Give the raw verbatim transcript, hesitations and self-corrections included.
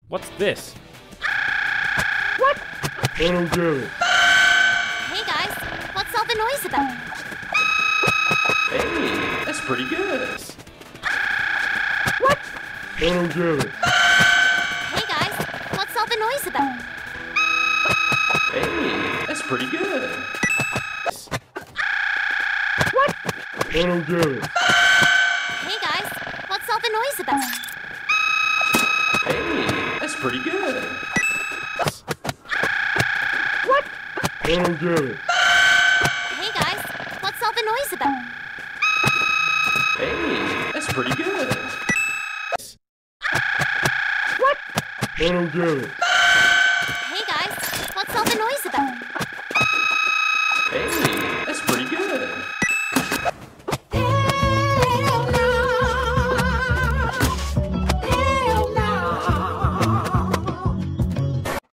What's this? What? I don't get it. Hey guys, what's all the noise about? Hey, that's pretty good. What? I don't get it. Hey guys, what's all the noise about? Hey, that's pretty good. What? I don't get it. Hey guys, what's all the noise about? Hey, that's pretty good. What? I don't get it. Hey guys, what's all the noise about? Hey, that's pretty good. What? I don't get it.